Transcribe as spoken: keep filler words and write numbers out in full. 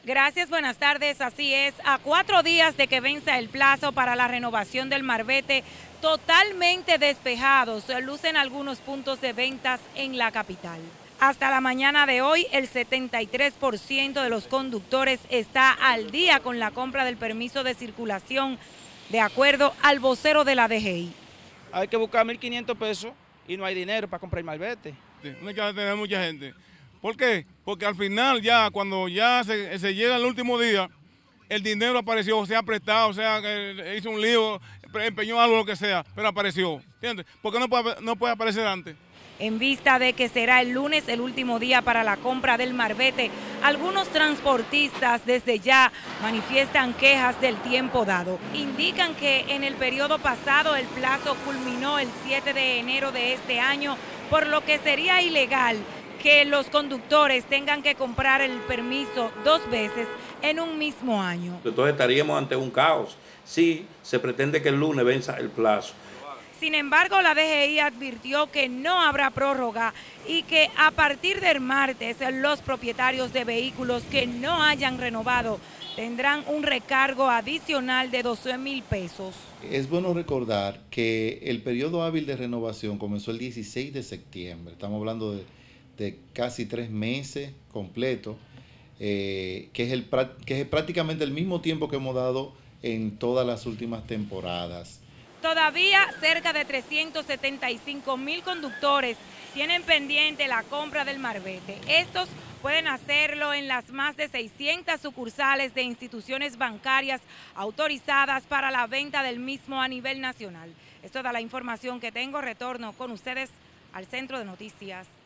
Gracias, buenas tardes. Así es, a cuatro días de que venza el plazo para la renovación del marbete, totalmente despejados, lucen algunos puntos de ventas en la capital. Hasta la mañana de hoy, el setenta y tres por ciento de los conductores está al día con la compra del permiso de circulación, de acuerdo al vocero de la D G I. Hay que buscar mil quinientos pesos y no hay dinero para comprar el marbete. No hay que tener mucha gente. ¿Por qué? Porque al final ya, cuando ya se, se llega el último día, el dinero apareció, se ha prestado, o sea, que hizo un lío, empeñó algo, lo que sea, pero apareció, ¿entiendes? ¿Por qué no puede, no puede aparecer antes? En vista de que será el lunes el último día para la compra del marbete, algunos transportistas desde ya manifiestan quejas del tiempo dado. Indican que en el periodo pasado el plazo culminó el siete de enero de este año, por lo que sería ilegal que los conductores tengan que comprar el permiso dos veces en un mismo año. Entonces estaríamos ante un caos si se pretende que el lunes venza el plazo. Sin embargo, la D G I advirtió que no habrá prórroga y que a partir del martes los propietarios de vehículos que no hayan renovado tendrán un recargo adicional de doce mil pesos. Es bueno recordar que el periodo hábil de renovación comenzó el dieciséis de septiembre. Estamos hablando de, de casi tres meses completos, eh, que, es el, que es prácticamente el mismo tiempo que hemos dado en todas las últimas temporadas. Todavía cerca de trescientos setenta y cinco mil conductores tienen pendiente la compra del marbete. Estos pueden hacerlo en las más de seiscientas sucursales de instituciones bancarias autorizadas para la venta del mismo a nivel nacional. Es toda la información que tengo. Retorno con ustedes al Centro de Noticias.